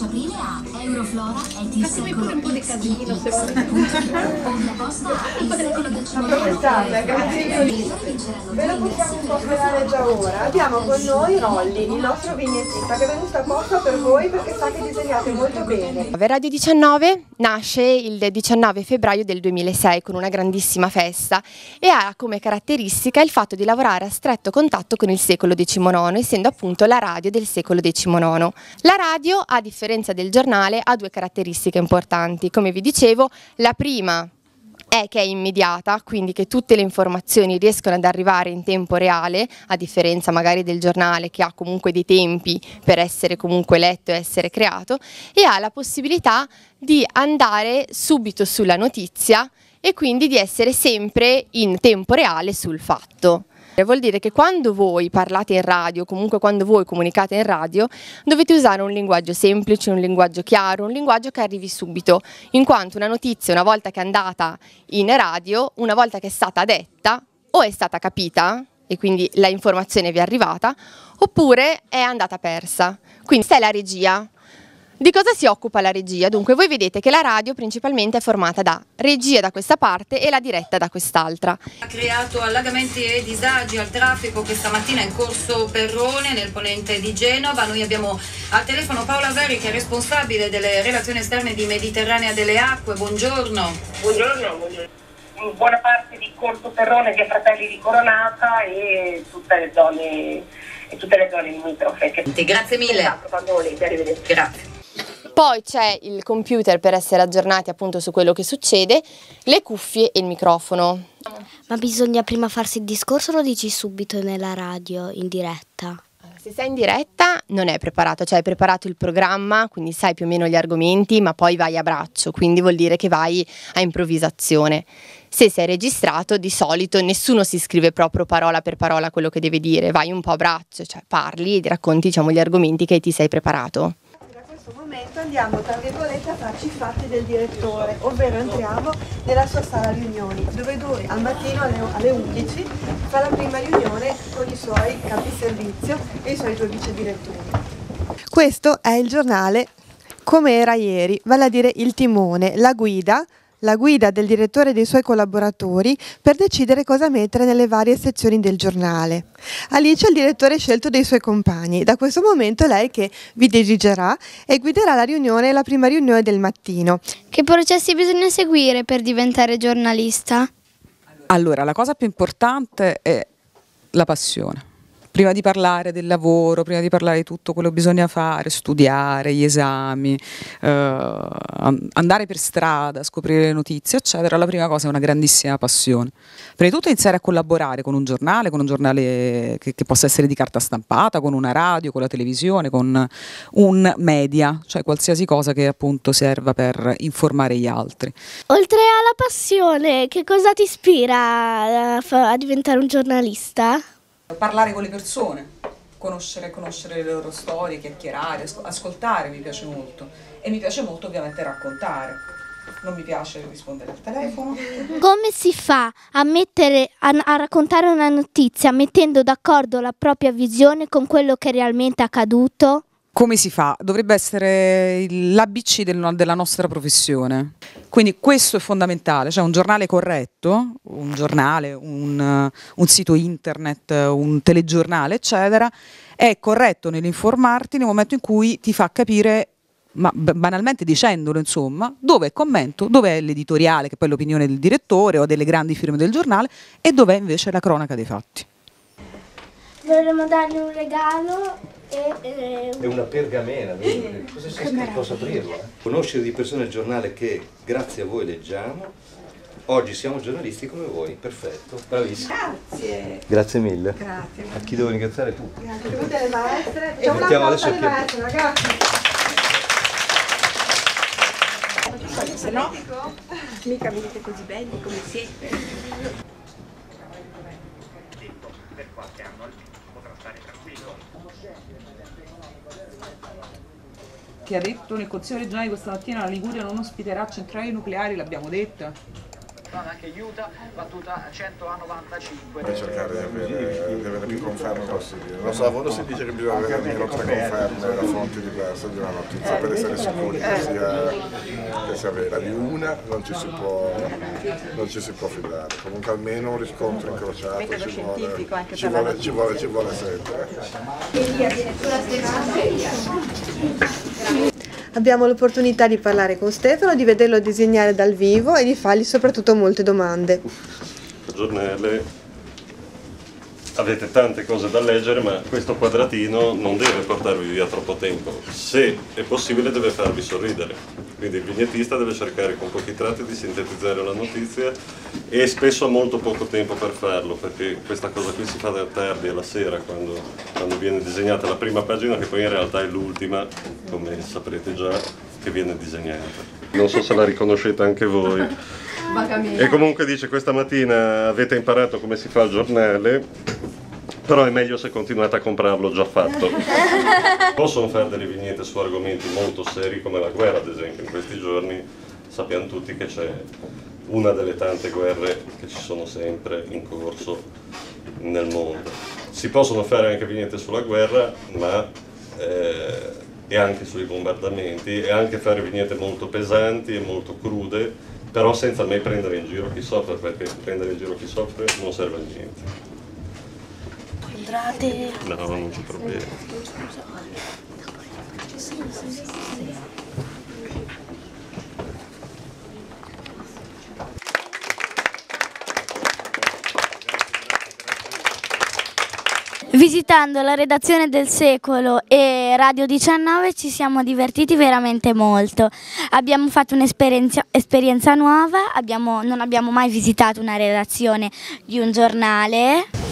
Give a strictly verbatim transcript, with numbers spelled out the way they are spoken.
aprile a Euroflora e ti Facciamo pure un po' di casino se vuoi. Ovvia Costa il secolo diciannove. Approfittate, grazie mille. Ve lo possiamo un po' svelare già ora. Abbiamo con noi Rolly, il nostro vignettista, che è venuto apposta per voi perché sa che disegnate molto bene. Radio diciannove nasce il diciannove febbraio del duemilasei con una grandissima festa e ha come caratteristica il fatto di lavorare a stretto contatto con il secolo diciannove, essendo appunto la radio del secolo diciannove. La radio, a differenza del giornale, ha due caratteristiche importanti. Come vi dicevo, la prima è che è immediata, quindi che tutte le informazioni riescono ad arrivare in tempo reale, a differenza magari del giornale che ha comunque dei tempi per essere comunque letto e essere creato, e ha la possibilità di andare subito sulla notizia e quindi di essere sempre in tempo reale sul fatto. Vuol dire che quando voi parlate in radio, comunque quando voi comunicate in radio, dovete usare un linguaggio semplice, un linguaggio chiaro, un linguaggio che arrivi subito, in quanto una notizia, una volta che è andata in radio, una volta che è stata detta, o è stata capita, e quindi la informazione vi è arrivata, oppure è andata persa. Quindi questa è la regia. Di cosa si occupa la regia? Dunque voi vedete che la radio principalmente è formata da regia da questa parte e la diretta da quest'altra. Ha creato allagamenti e disagi al traffico questa mattina in corso Perrone nel ponente di Genova. Noi abbiamo al telefono Paola Veri, che è responsabile delle relazioni esterne di Mediterranea delle Acque. Buongiorno. Buongiorno, buongiorno. In buona parte di corso Perrone, via Fratelli di Coronata e tutte le zone e tutte le zone limitrofe. Grazie mille. Esatto, quando volete, arrivederci. Grazie. Poi c'è il computer per essere aggiornati appunto su quello che succede, le cuffie e il microfono. Ma bisogna prima farsi il discorso o lo dici subito nella radio, in diretta? Se sei in diretta non è preparato, cioè hai preparato il programma, quindi sai più o meno gli argomenti, ma poi vai a braccio, quindi vuol dire che vai a improvvisazione. Se sei registrato, di solito nessuno si scrive proprio parola per parola quello che deve dire, vai un po' a braccio, cioè parli e racconti, diciamo, gli argomenti che ti sei preparato. In questo momento andiamo tra virgolette a farci i fatti del direttore, ovvero entriamo nella sua sala riunioni, dove lui al mattino alle, alle undici fa la prima riunione con i suoi capi servizio e i suoi due vice direttori. Questo è il giornale come era ieri, vale a dire il timone, la guida, la guida del direttore e dei suoi collaboratori per decidere cosa mettere nelle varie sezioni del giornale. Alice è il direttore scelto dei suoi compagni. Da questo momento è lei che vi dirigerà e guiderà la riunione, la prima riunione del mattino. Che processi bisogna seguire per diventare giornalista? Allora, la cosa più importante è la passione. Prima di parlare del lavoro, prima di parlare di tutto quello che bisogna fare, studiare, gli esami, eh, andare per strada, scoprire le notizie, eccetera, la prima cosa è una grandissima passione. Prima di tutto iniziare a collaborare con un giornale, con un giornale che, che possa essere di carta stampata, con una radio, con la televisione, con un media, cioè qualsiasi cosa che appunto serva per informare gli altri. Oltre alla passione, che cosa ti ispira a, a diventare un giornalista? Parlare con le persone, conoscere, conoscere le loro storie, chiacchierare, ascoltare mi piace molto e mi piace molto ovviamente raccontare, non mi piace rispondere al telefono. Come si fa a, mettere, a, a raccontare una notizia mettendo d'accordo la propria visione con quello che è realmente accaduto? Come si fa? Dovrebbe essere l'A B C del, della nostra professione. Quindi questo è fondamentale, cioè un giornale corretto, un giornale, un, un sito internet, un telegiornale, eccetera, è corretto nell'informarti nel momento in cui ti fa capire, ma banalmente dicendolo insomma, dove è il commento, dove è l'editoriale, che poi è l'opinione del direttore o delle grandi firme del giornale, e dove è invece la cronaca dei fatti. Dovremmo dargli un regalo. È una pergamena, cosa c'è scritto? Posso aprirla? Conoscere di persone il giornale che grazie a voi leggiamo. Oggi siamo giornalisti come voi, perfetto, bravissimo. Grazie. Grazie mille. Grazie. A chi devo ringraziare tu? Grazie a tutte le maestre. E mettiamo adesso le maestre, ragazzi. Se no, mica venite così belli come siete. Per qualche anno potrà stare tranquillo. Che ha detto nel Consiglio regionale questa mattina la Liguria non ospiterà centrali nucleari, l'abbiamo detto. strada anche Utah, battuta cento a novantacinque. Per cercare di avere, di avere più conferme possibili. Lo so, a volte si dice che bisogna avere almeno tre conferme da fonti diverse di una notizia per essere sicuri che sia, che sia vera. Di una non ci si può, non ci si può fidare. Comunque almeno un riscontro incrociato ci vuole, ci vuole, ci vuole, ci vuole sempre. Abbiamo l'opportunità di parlare con Stefano, di vederlo disegnare dal vivo e di fargli soprattutto molte domande. Giornale, avete tante cose da leggere, ma questo quadratino non deve portarvi via troppo tempo. Se è possibile deve farvi sorridere. Quindi il vignettista deve cercare con pochi tratti di sintetizzare la notizia e spesso ha molto poco tempo per farlo, perché questa cosa qui si fa da tardi alla sera, quando, quando viene disegnata la prima pagina, che poi in realtà è l'ultima, come saprete già, che viene disegnata. Non so se la riconoscete anche voi. E comunque dice: questa mattina avete imparato come si fa il giornale, però è meglio se continuate a comprarlo già fatto. Possono fare delle vignette su argomenti molto seri come la guerra, ad esempio. In questi giorni sappiamo tutti che c'è una delle tante guerre che ci sono sempre in corso nel mondo. Si possono fare anche vignette sulla guerra, ma eh, e anche sui bombardamenti, e anche fare vignette molto pesanti e molto crude, però senza mai prendere in giro chi soffre, perché prendere in giro chi soffre non serve a niente. Entrate. No, non c'è problema. Visitando la redazione del Secolo e Radio diciannove ci siamo divertiti veramente molto. Abbiamo fatto un'esperienza esperienza nuova, abbiamo, non abbiamo mai visitato una redazione di un giornale.